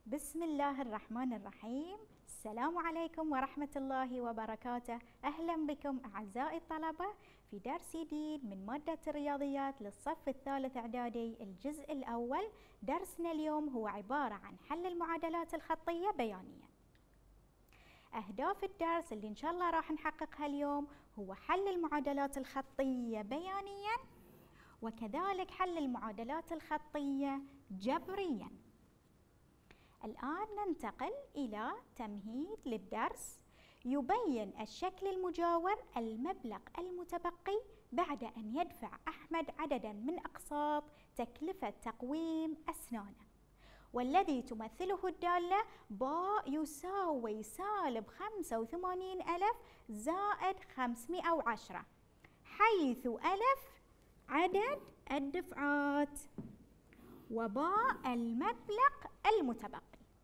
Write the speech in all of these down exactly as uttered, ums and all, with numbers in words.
بسم الله الرحمن الرحيم. السلام عليكم ورحمة الله وبركاته. أهلا بكم أعزائي الطلبة في درس جديد من مادة الرياضيات للصف الثالث إعدادي الجزء الأول. درسنا اليوم هو عبارة عن حل المعادلات الخطية بيانيا. أهداف الدرس اللي إن شاء الله راح نحققها اليوم هو حل المعادلات الخطية بيانيا، وكذلك حل المعادلات الخطية جبريا. الآن ننتقل إلى تمهيد للدرس. يبين الشكل المجاور المبلغ المتبقي بعد أن يدفع أحمد عددا من أقساط تكلفة تقويم أسنانه، والذي تمثله الدالة باء يساوي سالب خمسة وثمانين ألف زائد خمسمائة وعشرة، حيث ألف عدد الدفعات وباء المبلغ المتبقي.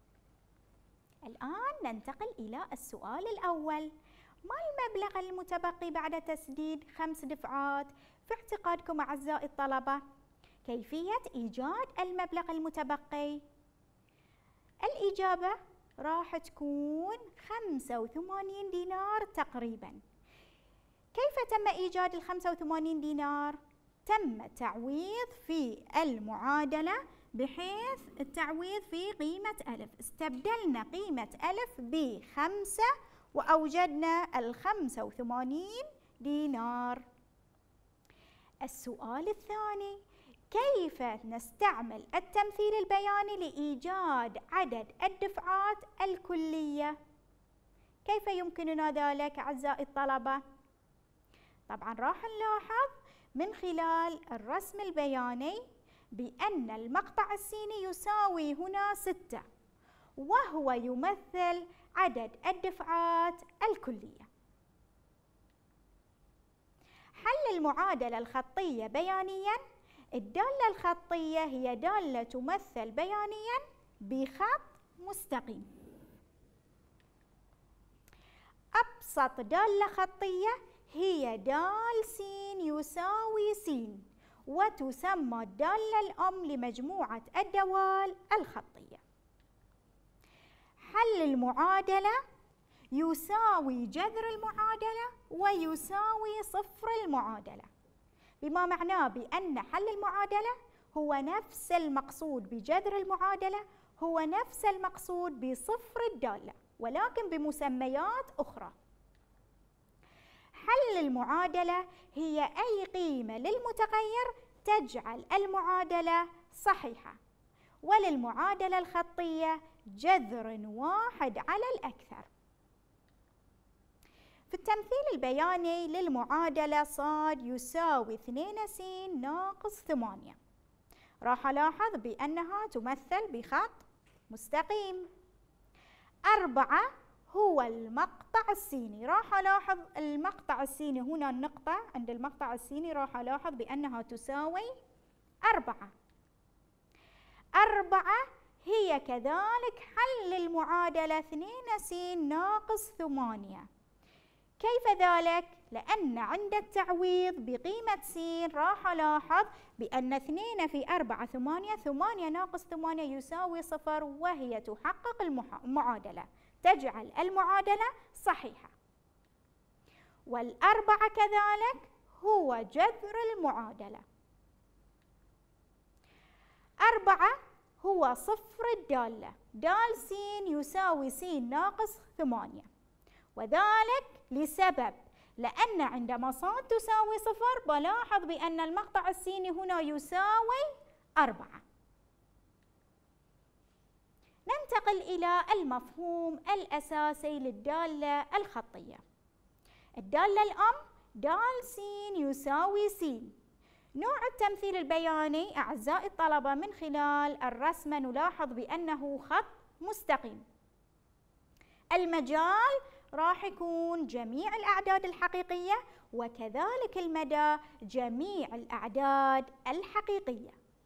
الآن ننتقل إلى السؤال الأول. ما المبلغ المتبقي بعد تسديد خمس دفعات؟ في اعتقادكم أعزائي الطلبة كيفية إيجاد المبلغ المتبقي؟ الإجابة راح تكون خمسة وثمانين دينار تقريبا. كيف تم إيجاد الخمسة وثمانين دينار؟ تم تعويض في المعادلة بحيث التعويض في قيمة ألف، استبدلنا قيمة ألف بخمسة وأوجدنا الخمسة وثمانين دينار. السؤال الثاني، كيف نستعمل التمثيل البياني لإيجاد عدد الدفعات الكلية؟ كيف يمكننا ذلك أعزائي الطلبة؟ طبعا راح نلاحظ من خلال الرسم البياني بأن المقطع السيني يساوي هنا ستة، وهو يمثل عدد الدفعات الكلية. حل المعادلة الخطية بيانياً. الدالة الخطية هي دالة تمثل بيانياً بخط مستقيم. أبسط دالة خطية هي دال س يساوي س، وتسمى الدالة الأم لمجموعة الدوال الخطية. حل المعادلة يساوي جذر المعادلة ويساوي صفر المعادلة، بما معناه بأن حل المعادلة هو نفس المقصود بجذر المعادلة، هو نفس المقصود بصفر الدالة، ولكن بمسميات أخرى. حل المعادلة هي أي قيمة للمتغير تجعل المعادلة صحيحة، وللمعادلة الخطية جذر واحد على الأكثر. في التمثيل البياني للمعادلة صاد يساوي اثنين س ناقص ثمانية، راح ألاحظ بأنها تمثل بخط مستقيم. أربعة هو المقطع السيني، راح ألاحظ المقطع السيني هنا النقطة عند المقطع السيني، راح ألاحظ بأنها تساوي أربعة. أربعة هي كذلك حل المعادلة اثنين س ناقص ثمانية. كيف ذلك؟ لأن عند التعويض بقيمة س راح ألاحظ بأن اثنين في أربعة ثمانية، ثمانية ناقص ثمانية يساوي صفر، وهي تحقق المعادلة، تجعل المعادلة صحيحة. والأربعة كذلك هو جذر المعادلة. أربعة هو صفر الدالة، دال س يساوي س ناقص ثمانية، وذلك لسبب لأن عندما صاد تساوي صفر بلاحظ بأن المقطع السيني هنا يساوي أربعة. ننتقل إلى المفهوم الأساسي للدالة الخطية. الدالة الأم دال س يساوي س. نوع التمثيل البياني أعزائي الطلبة من خلال الرسمة نلاحظ بأنه خط مستقيم. المجال راح يكون جميع الأعداد الحقيقية، وكذلك المدى جميع الأعداد الحقيقية.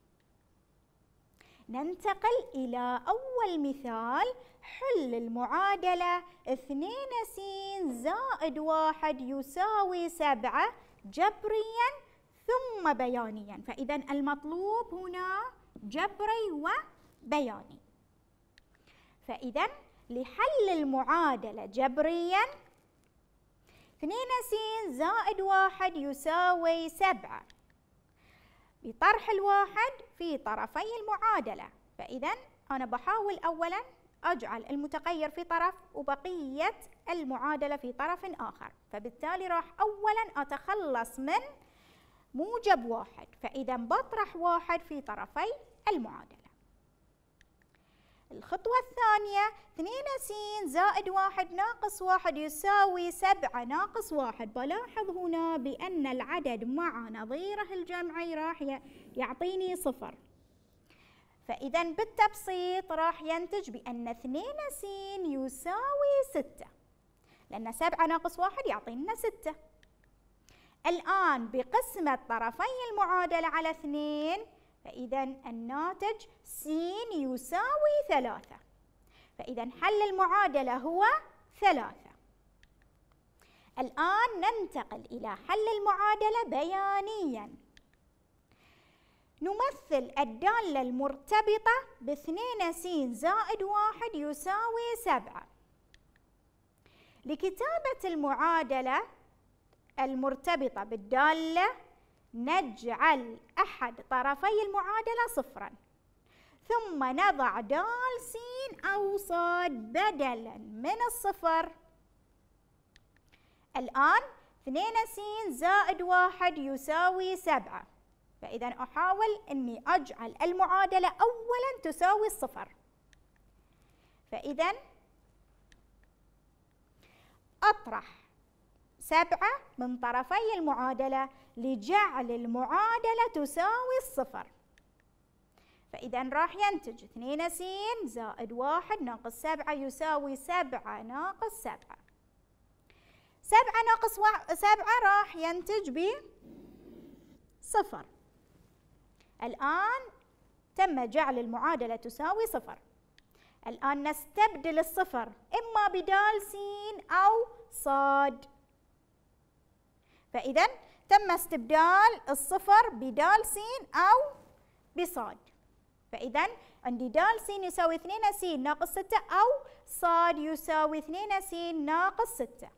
ننتقل إلى أول مثال. حل المعادلة اثنين س زائد واحد يساوي سبعة جبريا ثم بيانيا. فإذا المطلوب هنا جبري وبياني. فإذا لحل المعادلة جبرياً اثنين س زائد واحد يساوي سبعة بطرح الواحد في طرفي المعادلة. فإذا أنا بحاول أولاً أجعل المتغير في طرف وبقية المعادلة في طرف آخر، فبالتالي راح أولاً أتخلص من موجب واحد، فإذا بطرح واحد في طرفي المعادلة. الخطوة الثانية اثنين س زائد واحد ناقص واحد يساوي سبعة ناقص واحد. بلاحظ هنا بأن العدد مع نظيره الجمعي راح يعطيني صفر، فإذا بالتبسيط راح ينتج بأن اثنين س يساوي ستة، لأن سبعة ناقص واحد يعطينا ستة. الآن بقسمة طرفي المعادلة على اثنين، فإذا الناتج س يساوي ثلاثة، فإذا حل المعادلة هو ثلاثة. الآن ننتقل إلى حل المعادلة بيانياً. نمثل الدالة المرتبطة باثنين س زائد واحد يساوي سبعة. لكتابة المعادلة المرتبطة بالدالة نجعل أحد طرفي المعادلة صفراً، ثم نضع د س أو صاد بدلاً من الصفر. الآن اثنين س زائد واحد يساوي سبعة، فإذا أحاول أني أجعل المعادلة أولاً تساوي الصفر. فإذا أطرح سبعة من طرفي المعادلة لجعل المعادلة تساوي الصفر، فإذا راح ينتج اثنين س زائد واحد ناقص سبعة يساوي سبعة ناقص سبعة. سبعة ناقص سبعة راح ينتج ب صفر. الآن تم جعل المعادلة تساوي صفر. الآن نستبدل الصفر إما بدال س أو صاد، فإذا تم استبدال الصفر بدال س أو بصاد. فإذا عندي دال س يساوي اثنين س ناقص ستة أو صاد يساوي اثنين س ناقص ستة،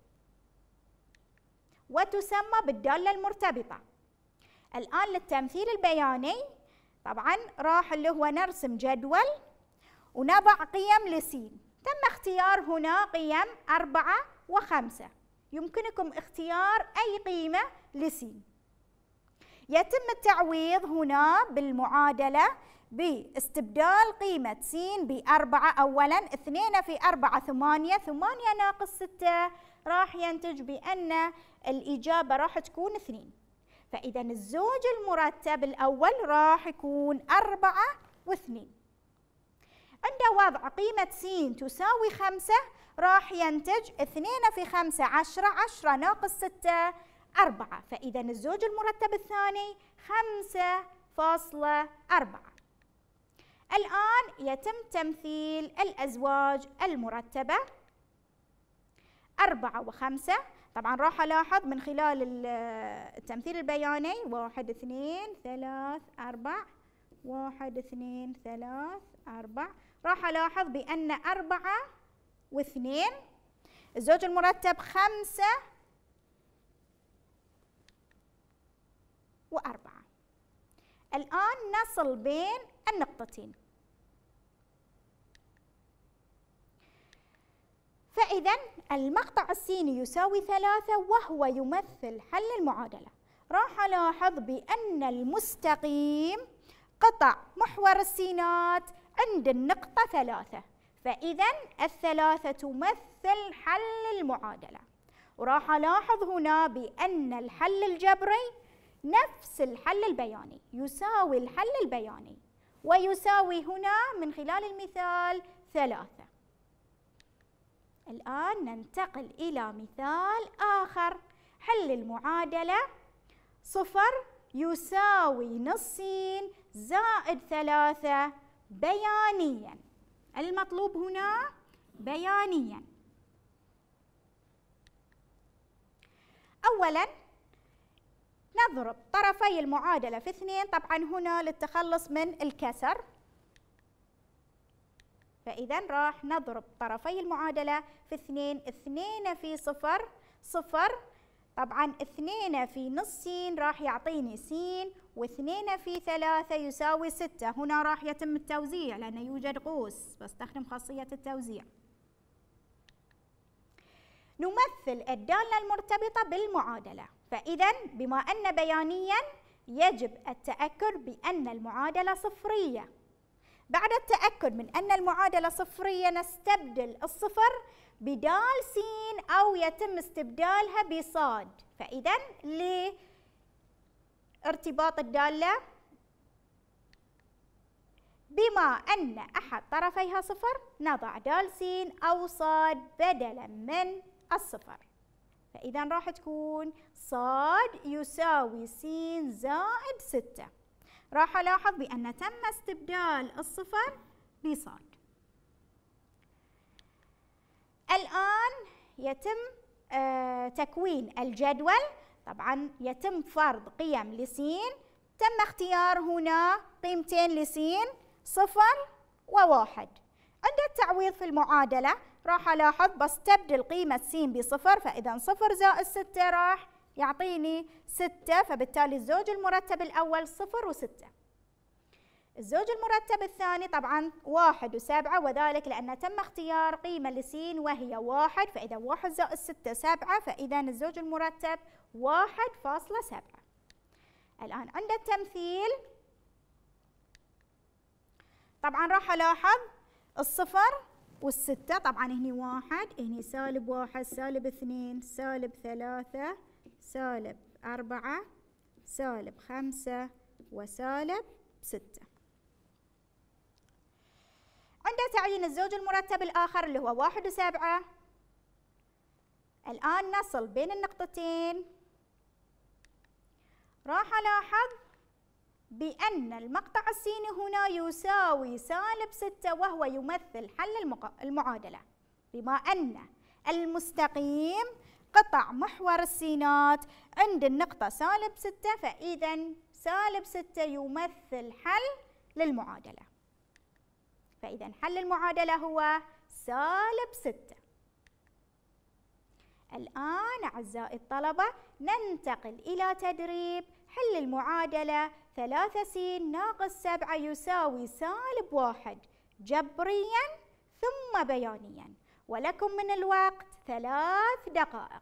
وتسمى بالدالة المرتبطة. الآن للتمثيل البياني طبعا راح اللي هو نرسم جدول ونضع قيم لس. تم اختيار هنا قيم أربعة وخمسة، يمكنكم اختيار أي قيمة لس. يتم التعويض هنا بالمعادلة باستبدال قيمة س بأربعة. أولاً اثنين في أربعة ثمانية، ثمانية ناقص ستة راح ينتج بأن الإجابة راح تكون اثنين، فإذا الزوج المرتب الأول راح يكون أربعة واثنين. عند وضع قيمة س تساوي خمسة راح ينتج اثنين في خمسة عشرة، عشرة ناقص ستة أربعة، فإذا الزوج المرتب الثاني خمسة فاصلة أربعة. الآن يتم تمثيل الأزواج المرتبة أربعة وخمسة. طبعا راح ألاحظ من خلال التمثيل البياني واحد اثنين ثلاث أربع، واحد اثنين ثلاث أربع، راح ألاحظ بأن أربعة واثنين الزوج المرتب خمسة وأربعة. الآن نصل بين النقطتين، فإذا المقطع السيني يساوي ثلاثة وهو يمثل حل المعادلة. راح ألاحظ بأن المستقيم قطع محور السينات عند النقطة ثلاثة، فإذا الثلاثة تمثل حل المعادلة. وراح ألاحظ هنا بأن الحل الجبري نفس الحل البياني، يساوي الحل البياني، ويساوي هنا من خلال المثال ثلاثة. الآن ننتقل إلى مثال آخر. حل المعادلة صفر يساوي نص س زائد ثلاثة بيانياً. المطلوب هنا بيانياً. أولاً نضرب طرفي المعادلة في اثنين، طبعاً هنا للتخلص من الكسر، فإذا راح نضرب طرفي المعادلة في اثنين، اثنين في صفر، صفر. طبعا اثنين في نص س راح يعطيني س، واثنين في ثلاثة يساوي ستة. هنا راح يتم التوزيع لأنه يوجد قوس، بستخدم خاصية التوزيع. نمثل الدالة المرتبطة بالمعادلة. فإذا بما أن بيانياً يجب التأكد بأن المعادلة صفرية. بعد التأكد من أن المعادلة صفرية نستبدل الصفر بدال س أو يتم استبدالها بصاد. فإذا لارتباط الدالة بما أن أحد طرفيها صفر نضع دال س أو صاد بدلاً من الصفر. فإذا راح تكون صاد يساوي س زائد ستة. راح ألاحظ بأن تم استبدال الصفر بصاد. الآن يتم آه تكوين الجدول. طبعا يتم فرض قيم لسين. تم اختيار هنا قيمتين لسين، صفر وواحد. عند التعويض في المعادلة راح ألاحظ بستبدل قيمة س بصفر، فإذا صفر زائد ستة راح يعطيني ستة، فبالتالي الزوج المرتب الأول صفر وستة. الزوج المرتب الثاني طبعا واحد وسبعة، وذلك لأن تم اختيار قيمة لسين وهي واحد، فإذا واحد زائد ستة سبعة، فإذا الزوج المرتب واحد فاصلة سبعة. الآن عند التمثيل طبعا راح ألاحظ الصفر والستة. طبعا هني واحد، هني سالب واحد، سالب اثنين، سالب ثلاثة، سالب أربعة، سالب خمسة، وسالب ستة. عند تعيين الزوج المرتب الآخر اللي هو واحد وسبعة، الآن نصل بين النقطتين. راح ألاحظ بأن المقطع السيني هنا يساوي سالب ستة، وهو يمثل حل المعادلة. بما أن المستقيم قطع محور السينات عند النقطة سالب ستة، فإذا سالب ستة يمثل حل للمعادلة. فإذا حل المعادلة هو سالب ستة. الآن أعزائي الطلبة ننتقل إلى تدريب حل المعادلة ثلاثة س ناقص سبعة يساوي سالب واحد جبرياً ثم بيانياً، ولكم من الوقت ثلاث دقائق.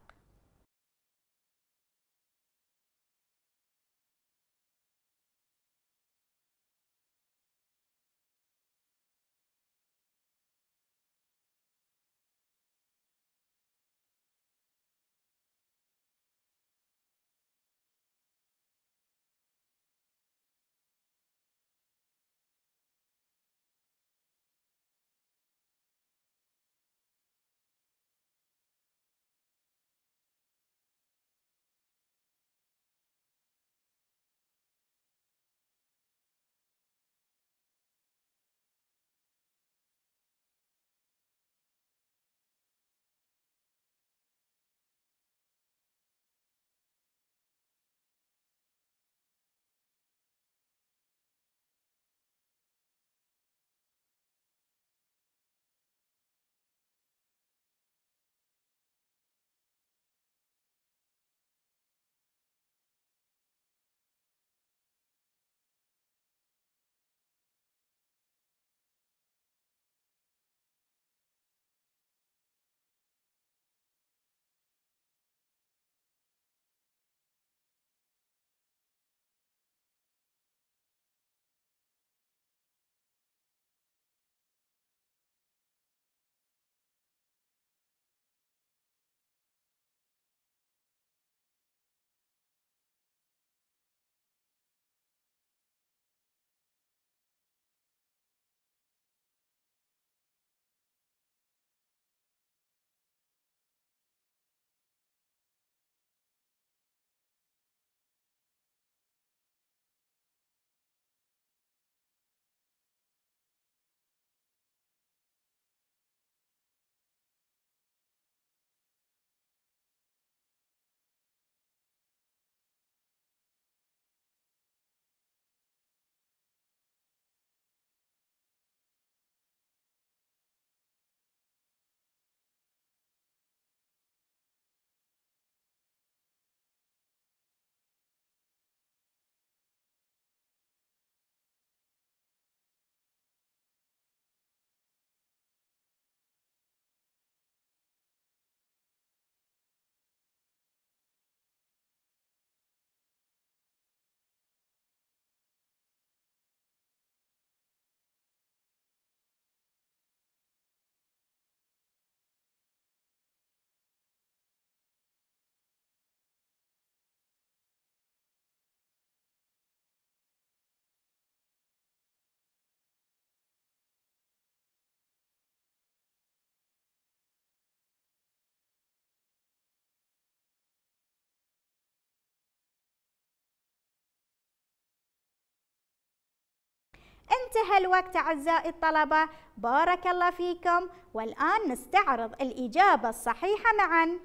انتهى الوقت أعزائي الطلبة، بارك الله فيكم. والآن نستعرض الإجابة الصحيحة معاً.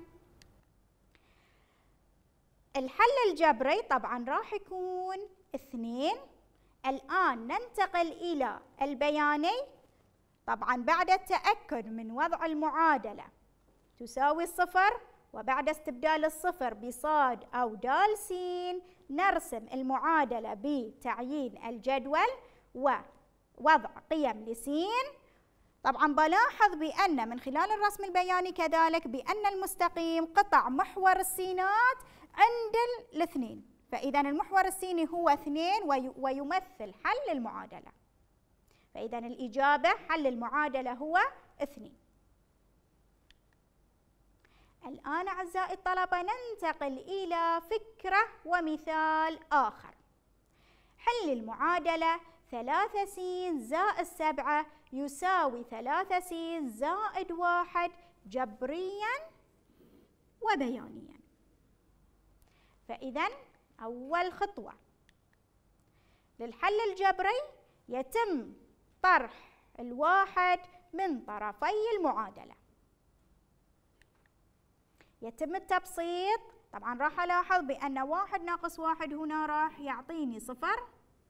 الحل الجبري طبعاً راح يكون اثنين. الآن ننتقل إلى البياني. طبعاً بعد التأكد من وضع المعادلة تساوي الصفر، وبعد استبدال الصفر بصاد أو دال سين نرسم المعادلة بتعيين الجدول ووضع قيم لسين. طبعاً بلاحظ بأن من خلال الرسم البياني كذلك بأن المستقيم قطع محور السينات عند الاثنين، فإذا المحور السيني هو اثنين ويمثل حل المعادلة، فإذا الإجابة حل المعادلة هو اثنين. الآن أعزائي الطلبة ننتقل إلى فكرة ومثال آخر. حل المعادلة ثلاثة س زائد سبعة يساوي ثلاثة س زائد واحد جبرياً وبيانياً. فإذا أول خطوة للحل الجبري يتم طرح الواحد من طرفي المعادلة. يتم التبسيط. طبعاً راح ألاحظ بأن واحد ناقص واحد هنا راح يعطيني صفر.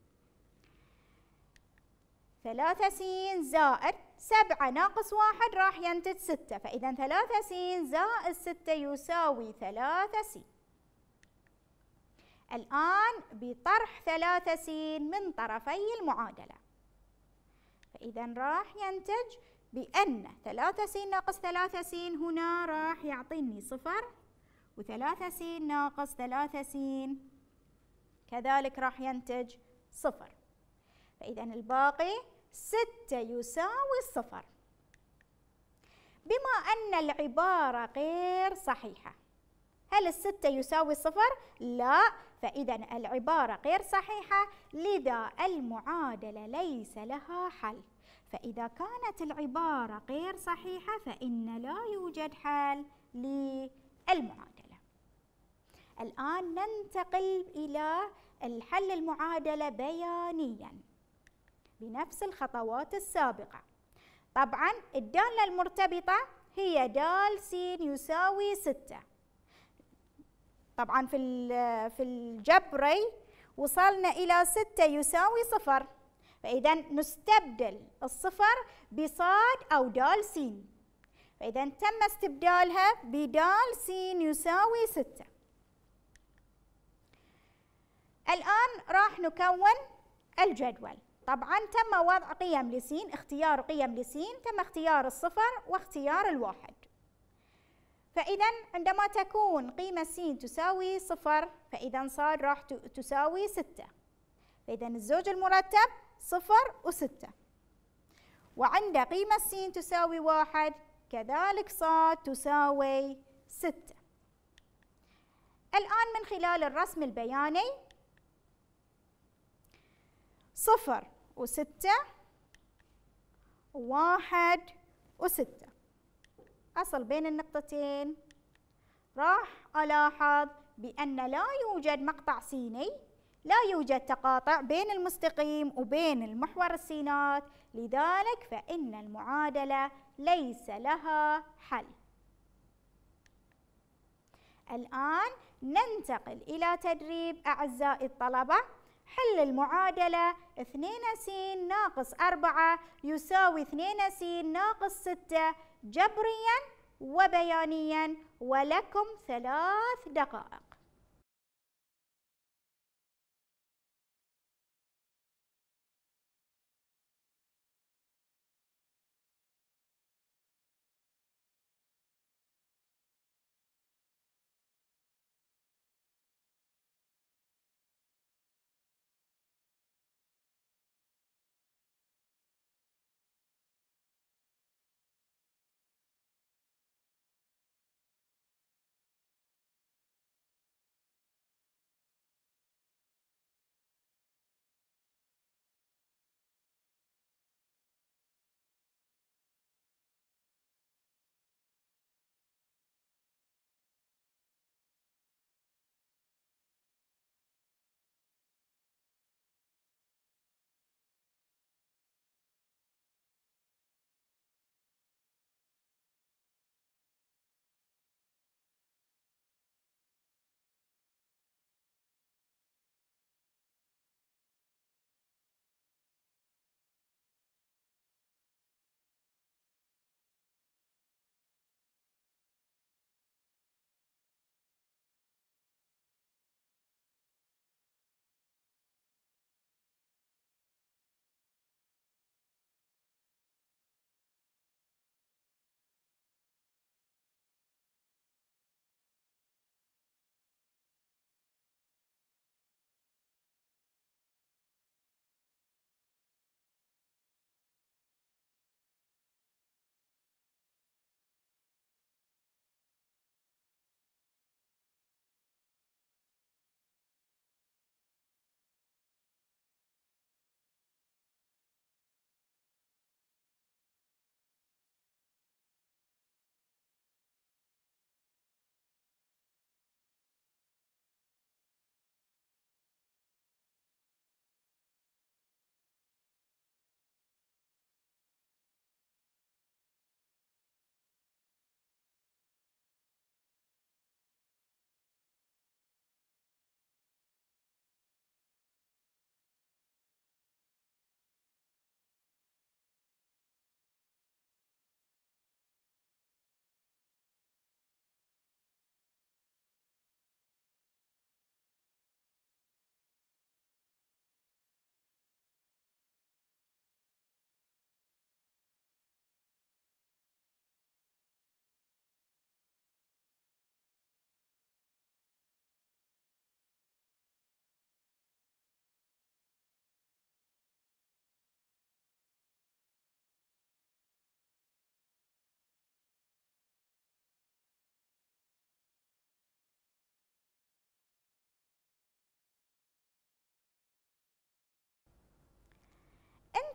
ثلاثة س زائد سبعة ناقص واحد راح ينتج ستة، فإذا ثلاثة س زائد ستة يساوي ثلاثة س. الآن بطرح ثلاثة س من طرفي المعادلة، فإذا راح ينتج بأن ثلاثة س ناقص ثلاثة س هنا راح يعطيني صفر، وثلاثة س ناقص ثلاثة س كذلك راح ينتج صفر، فإذا الباقي ستة يساوي الصفر. بما أن العبارة غير صحيحة، هل الستة يساوي الصفر؟ لا، فإذا العبارة غير صحيحة، لذا المعادلة ليس لها حل. فإذا كانت العبارة غير صحيحة فإن لا يوجد حل للمعادلة. الآن ننتقل إلى الحل المعادلة بيانياً بنفس الخطوات السابقة. طبعاً الدالة المرتبطة هي دال س يساوي ستة. طبعاً في في الجبري وصلنا إلى ستة يساوي صفر، فإذا نستبدل الصفر بصاد أو دال س، فإذا تم استبدالها بدال س يساوي ستة. الآن راح نكون الجدول. طبعاً تم وضع قيم لسين، اختيار قيم لسين، تم اختيار الصفر واختيار الواحد. فإذا عندما تكون قيمة س تساوي صفر فإذا صاد راح تساوي ستة، فإذا الزوج المرتب صفر وستة. وعند قيمة س تساوي واحد كذلك صاد تساوي ستة. الآن من خلال الرسم البياني صفر وستة وواحد وستة، أصل بين النقطتين راح ألاحظ بأن لا يوجد مقطع سيني، لا يوجد تقاطع بين المستقيم وبين المحور السينات، لذلك فإن المعادلة ليس لها حل. الآن ننتقل إلى تدريب أعزائي الطلبة. حل المعادلة اثنين س ناقص أربعة يساوي اثنين س ناقص ستة جبرياً وبيانياً، ولكم ثلاث دقائق.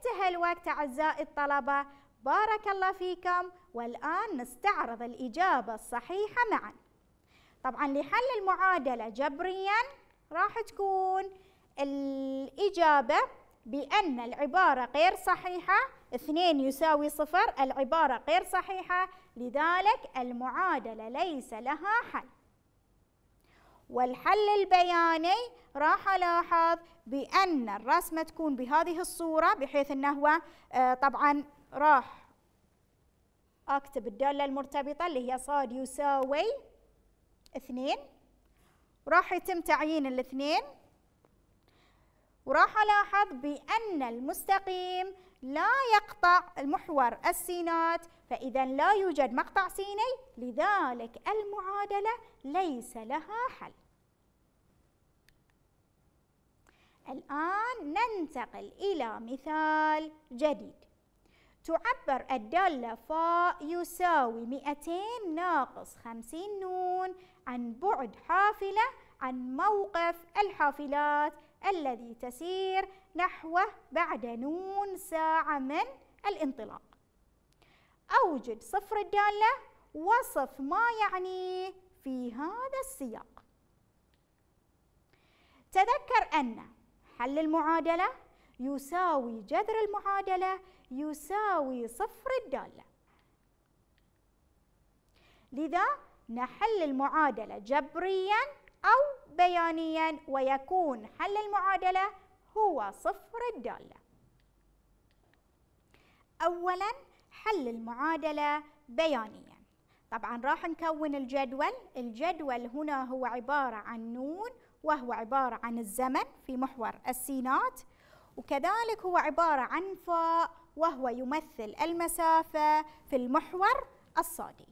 انتهى الوقت أعزائي الطلبة، بارك الله فيكم. والآن نستعرض الإجابة الصحيحة معا. طبعا لحل المعادلة جبريا راح تكون الإجابة بأن العبارة غير صحيحة، اثنين يساوي صفر، العبارة غير صحيحة، لذلك المعادلة ليس لها حل. والحل البياني راح ألاحظ بأن الرسمة تكون بهذه الصورة، بحيث أنه آه طبعا راح أكتب الدالة المرتبطة اللي هي صاد يساوي اثنين، راح يتم تعيين الاثنين، وراح ألاحظ بأن المستقيم لا يقطع المحور السينات، فإذا لا يوجد مقطع سيني، لذلك المعادلة ليس لها حل. الآن ننتقل إلى مثال جديد. تعبر الدالة فاء يساوي مئتين ناقص خمسين نون عن بعد حافلة عن موقف الحافلات الذي تسير نحوه بعد نون ساعة من الانطلاق. أوجد صفر الدالة، وصف ما يعنيه في هذا السياق. تذكر أن حل المعادلة يساوي جذر المعادلة يساوي صفر الدالة، لذا نحل المعادلة جبرياً أو بيانياً، ويكون حل المعادلة هو صفر الدالة. أولاً حل المعادلة بيانياً. طبعاً راح نكون الجدول. الجدول هنا هو عبارة عن نون، وهو عبارة عن الزمن في محور السينات، وكذلك هو عبارة عن فاء وهو يمثل المسافة في المحور الصادي.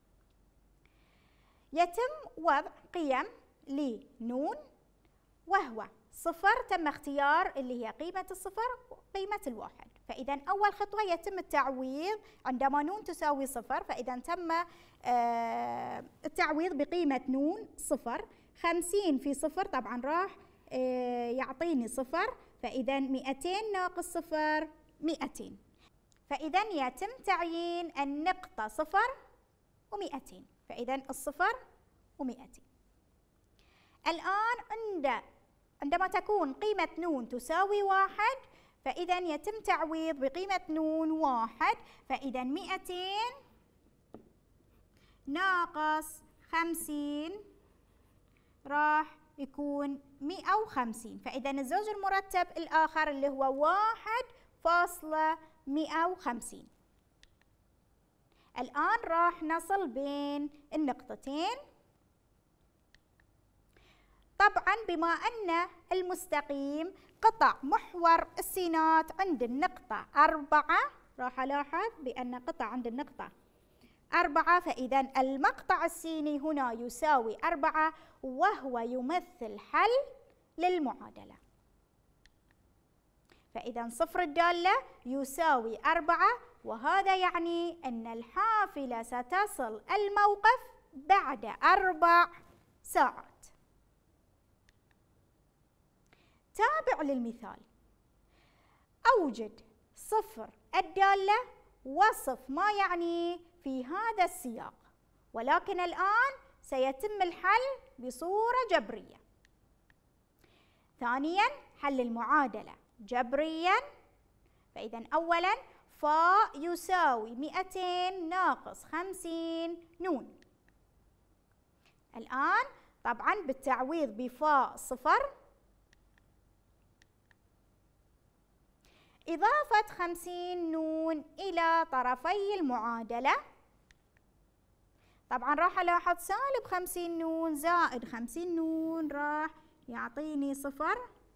يتم وضع قيم لنون وهو صفر، تم اختيار اللي هي قيمة الصفر وقيمة الواحد، فإذا أول خطوة يتم التعويض عندما نون تساوي صفر، فإذا تم آه التعويض بقيمة نون صفر. خمسين في صفر طبعا راح آه يعطيني صفر، فإذا مئتين ناقص صفر مئتين، فإذا يتم تعيين النقطة صفر ومئتين، فإذا الصفر ومئتين. الآن عند عندما تكون قيمة نون تساوي واحد، فإذا يتم تعويض بقيمة نون واحد، فإذا مئتين ناقص خمسين راح يكون مئة وخمسين، فإذا الزوج المرتب الآخر اللي هو واحد فاصلة مئة وخمسين. الآن راح نصل بين النقطتين. طبعا بما أن المستقيم قطع محور السينات عند النقطة أربعة، راح ألاحظ بأن قطع عند النقطة أربعة، فإذا المقطع السيني هنا يساوي أربعة، وهو يمثل حل للمعادلة. فإذا صفر الدالة يساوي أربعة، وهذا يعني أن الحافلة ستصل الموقف بعد أربع ساعات. تابع للمثال. أوجد صفر الدالة، وصف ما يعني في هذا السياق، ولكن الآن سيتم الحل بصورة جبرية. ثانياً حل المعادلة جبرياً، فإذا أولاً فاء يساوي مئتين ناقص خمسين نون. الآن طبعاً بالتعويض بفاء صفر، إضافة خمسين نون إلى طرفي المعادلة. طبعا راح ألاحظ سالب خمسين نون زائد خمسين نون راح يعطيني صفر.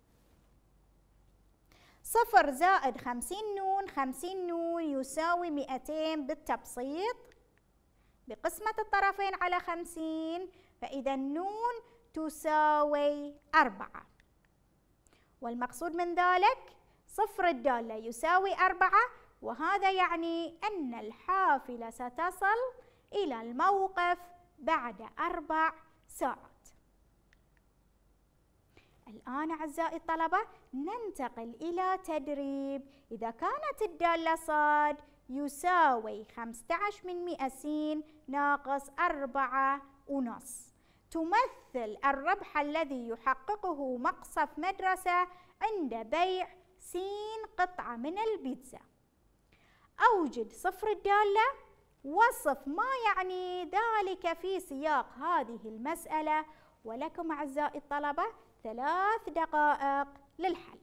صفر زائد خمسين نون، خمسين نون يساوي مئتين بالتبسيط بقسمة الطرفين على خمسين، فإذا نون تساوي أربعة، والمقصود من ذلك صفر الدالة يساوي أربعة، وهذا يعني أن الحافلة ستصل إلى الموقف بعد أربع ساعات. الآن أعزائي الطلبة ننتقل إلى تدريب. إذا كانت الدالة صاد يساوي خمسة عشر من مئة س ناقص أربعة ونص، تمثل الربح الذي يحققه مقصف مدرسة عند بيع س قطعة من البيتزا. أوجد صفر الدالة، وصف ما يعني ذلك في سياق هذه المسألة، ولكم أعزائي الطلبة ثلاث دقائق للحل.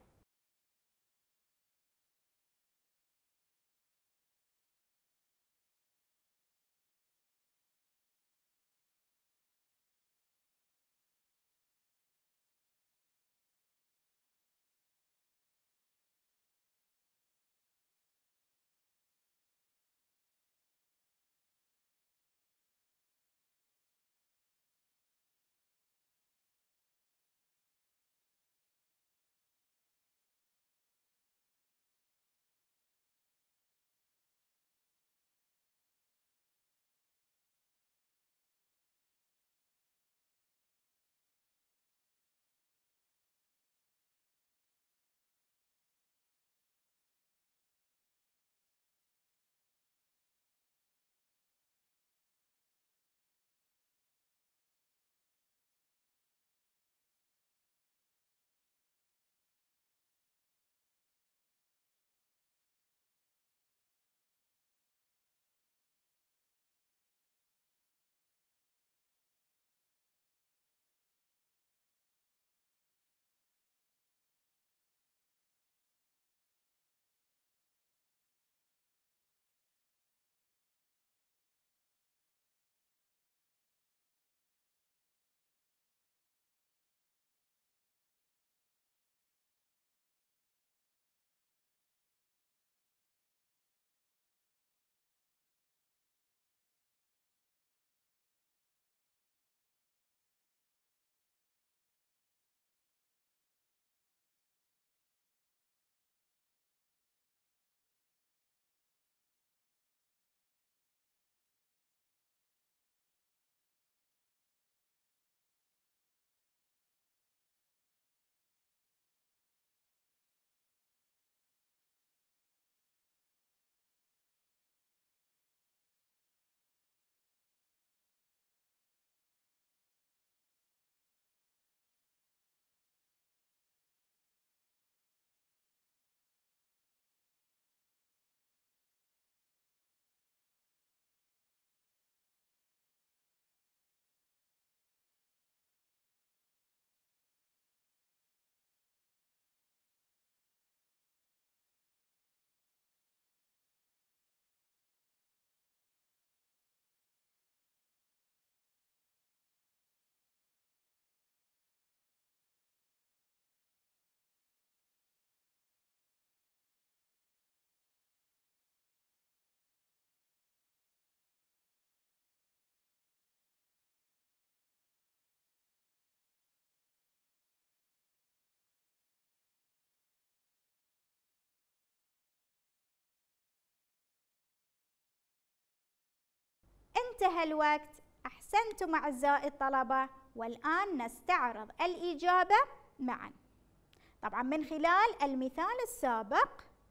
انتهى الوقت. أحسنتم أعزائي الطلبة، والآن نستعرض الإجابة معا. طبعا من خلال المثال السابق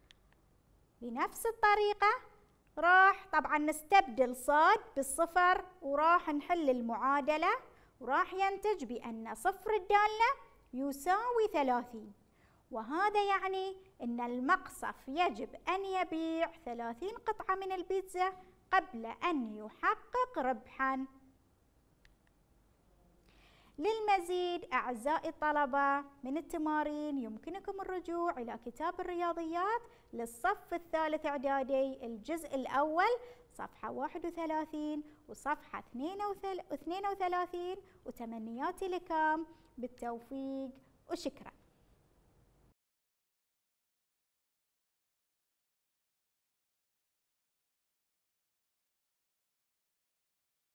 بنفس الطريقة راح طبعا نستبدل صاد بالصفر، وراح نحل المعادلة، وراح ينتج بأن صفر الدالة يساوي ثلاثين، وهذا يعني أن المقصف يجب أن يبيع ثلاثين قطعة من البيتزا قبل أن يحقق ربحاً. للمزيد أعزائي الطلبة من التمارين يمكنكم الرجوع إلى كتاب الرياضيات للصف الثالث إعدادي الجزء الأول صفحة واحد وثلاثين وصفحة اثنين وثلاثين، وتمنياتي لكم بالتوفيق وشكرا.